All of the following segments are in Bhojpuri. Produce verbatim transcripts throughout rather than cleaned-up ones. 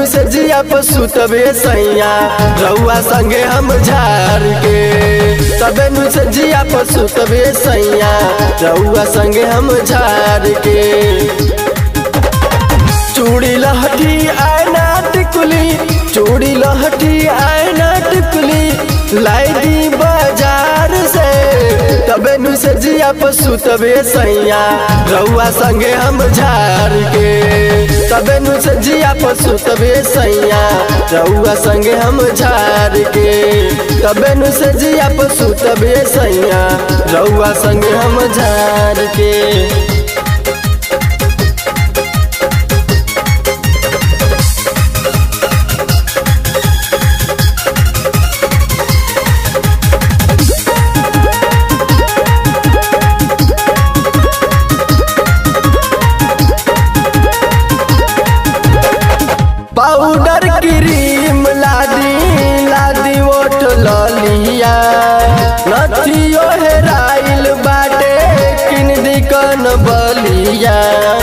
नु से जिया पशु तबे सैया रउआ संगे हम झार के। तबे नु से जिया पशु तबे सैया रउआ संगे हम झार के। चूड़ी लहठी आयना टिकुली चूड़ी लहठी आयना टिकुली लाई दी बाजार से। तबे नु से जिया पशु तबे सैया रउआ संगे हम झार के। तबे नु से जिया पशु तबे सैया रउआ संगे हम झार के। तबे नु से जिया पशु तबे सैया रउआ संगे हम झार के। पाउडर क्रीम लादी लादी ओठ ललिया नथियो हेराइल बाटे किन दिकन बलिया।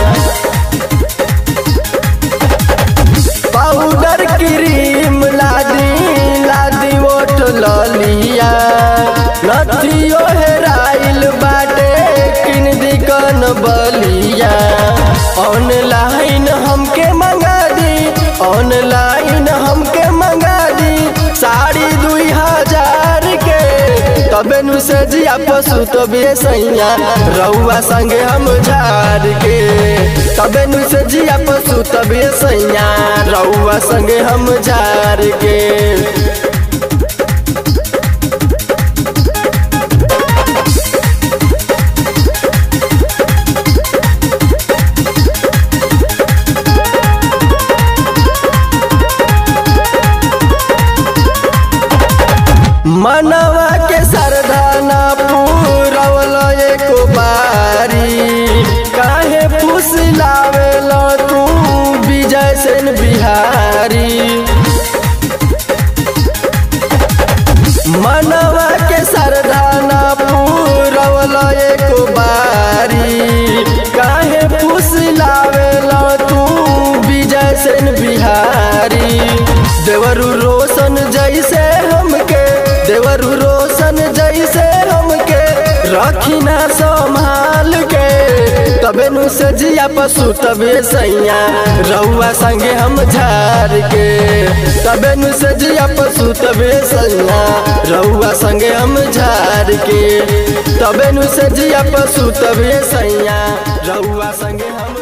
पाउडर क्रीम लादी लादी ओठ ललिया नथियो हेराइल बाटे किन दिकन बलिया। ऑनलाइन हमके मंगा ऑनलाइन हमके मंगा दी साड़ी दुई हजार के। तबे नु से जिया पशु तबे सैया रउआ संगे हम झार के। तबे नु से जिया पशु तबे सैया रउआ संगे हम झार के। मनवा के सरदाना पूरवल एको बारी काहे फुसलावेल तू विजय सेन बिहारी। मनवा के सरदाना पूरवल एको बारी काहे फुसलावेल तू विजय सेन बिहारी। देवरू रोशन जैसे हमके देवरू रोशन जैसे हमके रखी ना संभाल के। तबे नु से जिया पशु तबे सैया रउआ संगे हम झार के। तबे नु से जिया पशु तबे सैया रउआ संगे हम झार के। तबे नु से जिया पशु तबे सैया रउआ संगे हम